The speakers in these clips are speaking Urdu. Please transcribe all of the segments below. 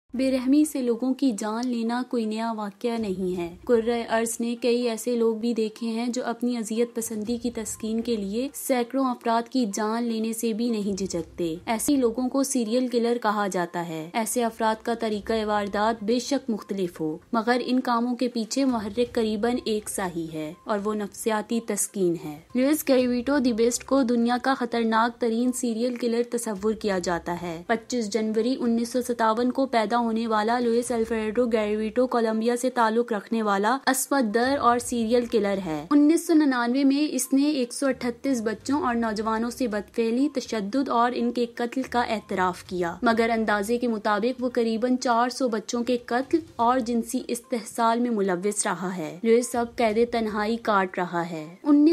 بے رحمی سے لوگوں کی جان لینا کوئی نیا واقعہ نہیں ہے۔ کرۂ ارض نے کئی ایسے لوگ بھی دیکھے ہیں جو اپنی اذیت پسندی کی تسکین کے لیے سینکڑوں افراد کی جان لینے سے بھی نہیں جھجکتے۔ ایسے لوگوں کو سیریل کلر کہا جاتا ہے۔ ایسے افراد کا طریقہ واردات بے شک مختلف ہو، مگر ان کاموں کے پیچھے محرک قریباً ایک سا ہی ہے، اور وہ نفسیاتی تسکین ہے۔ لوئس گیریویٹو دی بیسٹ کو دنیا کا خطرناک ترین سیریل کلر تصور کیا جاتا ہے۔ 25 جنوری 1957 کو پیدا ہونے والا لوئس الفریڈو گیریویٹو کولمبیا سے تعلق رکھنے والا عصمت در اور سیریل کلر ہے۔ 1999 میں اس نے 138 بچوں اور نوجوانوں سے بدفعلی، تشدد اور ان کے قتل کا اعتراف کیا، مگر اندازے کے مطابق وہ قریباً 400 بچوں کے قتل اور جنسی استحصال میں ملوث رہا ہے۔ لوئس اب قید تنہائی کاٹ رہا ہے۔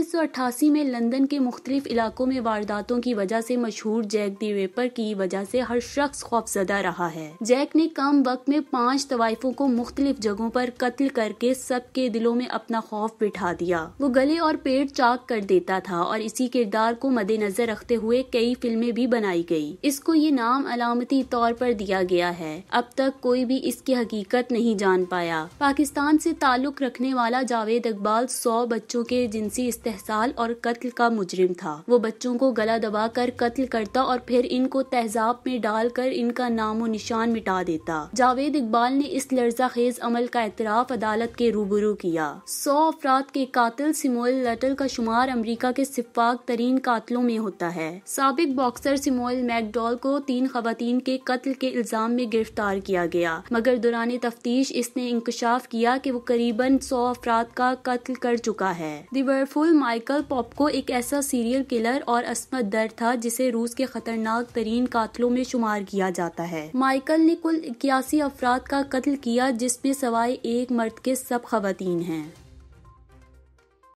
1988 میں لندن کے مختلف علاقوں میں وارداتوں کی وجہ سے مشہور جیک دی ریپر کی وجہ سے ہر شخص خوفزدہ رہا ہے۔ جیک نے کم وقت میں 5 طوائفوں کو مختلف جگہوں پر قتل کر کے سب کے دلوں میں اپنا خوف بٹھا دیا۔ وہ گلے اور پیٹ چاک کر دیتا تھا، اور اسی کردار کو مد نظر رکھتے ہوئے کئی فلمیں بھی بنائی گئی۔ اس کو یہ نام علامتی طور پر دیا گیا ہے۔ اب تک کوئی بھی اس کی حقیقت نہیں جان پایا۔ پاکستان سے تعلق رکھنے والا جاوید اقبال 100 بچوں کے جنسی استحصال اور قتل کا مجرم تھا۔ وہ بچوں کو گلا دبا کر قتل کرتا اور پھر ان کو تیزاب میں ڈال کر ان کا نام و نشان مٹا دیتا۔ جاوید اقبال نے اس لرزہ خیز عمل کا اعتراف عدالت کے روبرو کیا۔ 100 افراد کے قاتل سیموئل لٹل کا شمار امریکہ کے سفاک ترین قاتلوں میں ہوتا ہے۔ سابق باکسر سیموئل میک ڈول کو 3 خواتین کے قتل کے الزام میں گرفتار کیا گیا، مگر دوران تفتیش اس نے انکشاف کیا کہ وہ قریباً 100 افراد کا قتل کر چکا ہے۔ دی ویئرفل مائیکل پوپکو ایک ایسا سیریل کلر اور عصمت در تھا جسے روس کے خطرناک ترین قاتلوں میں شمار کیا جاتا ہے۔ مائیکل نے کل 81 افراد کا قتل کیا، جس میں سوائے ایک مرد کے سب خواتین ہیں۔